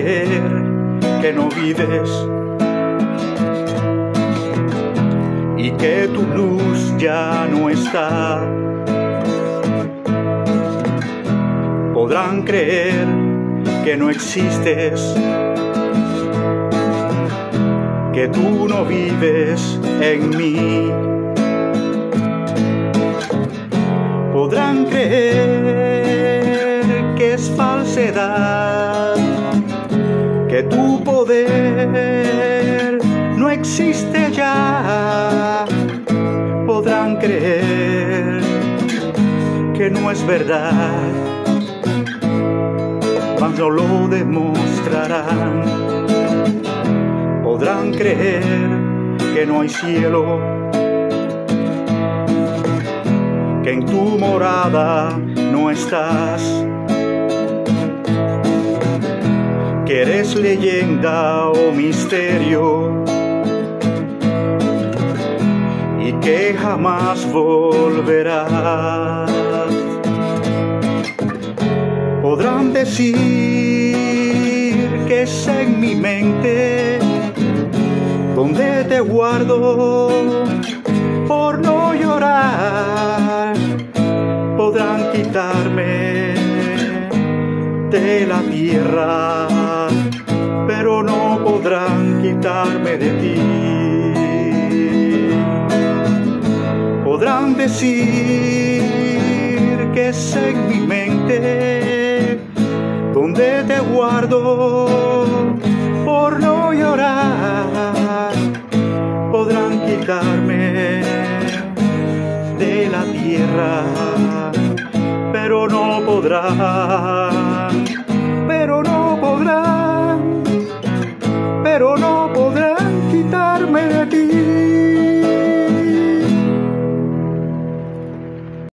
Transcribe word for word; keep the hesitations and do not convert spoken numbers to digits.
creer que no vives y que tu luz ya no está. Podrán creer que no existes, que tú no vives en mí. Podrán creer que es falsedad, que tu poder no existe ya. Podrán creer que no es verdad, mas no lo demostrarán. Podrán creer que no hay cielo, que en tu morada no estás, que eres leyenda o misterio y que jamás volverás. Podrán decir que es en mi mente donde te guardo por no llorar. Podrán quitarme de la tierra, pero no podrán quitarme de ti. Podrán decir que es en mi mente donde te guardo por no llorar. Podrán quitarme de la tierra, pero no podrán